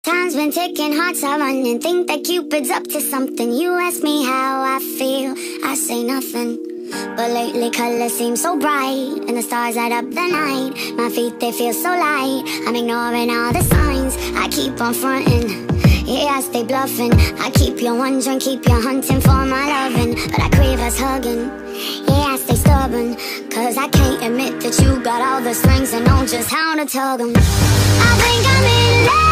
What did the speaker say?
Time's been ticking, hearts are running. Think that Cupid's up to something. You ask me how I feel, I say nothing. But lately colors seem so bright, and the stars light up the night. My feet, they feel so light. I'm ignoring all the signs, I keep on fronting. Yeah, I stay bluffing. I keep you wondering, keep you hunting for my loving. But I crave us hugging. Yeah, I stay stubborn, cause I can't admit that you got all the strings and know just how to tug them. I think I'm in love.